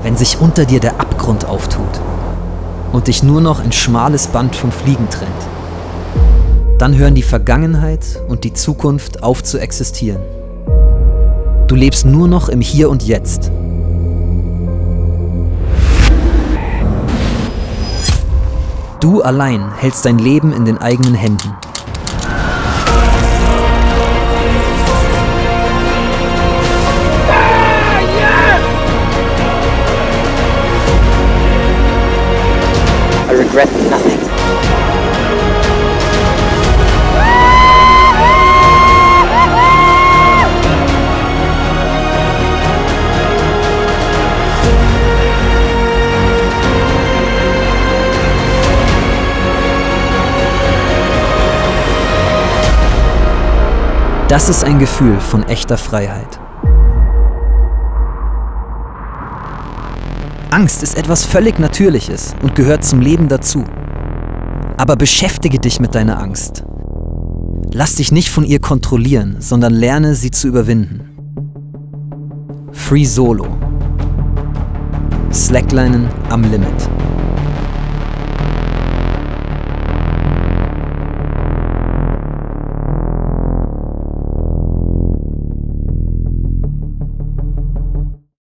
wenn sich unter dir der Abgrund auftut und dich nur noch ein schmales Band vom Fliegen trennt. Dann hören die Vergangenheit und die Zukunft auf zu existieren. Du lebst nur noch im Hier und Jetzt. Du allein hältst dein Leben in den eigenen Händen. I regret nothing. Das ist ein Gefühl von echter Freiheit. Angst ist etwas völlig Natürliches und gehört zum Leben dazu. Aber beschäftige dich mit deiner Angst. Lass dich nicht von ihr kontrollieren, sondern lerne, sie zu überwinden. Free Solo. Slacklinen am Limit.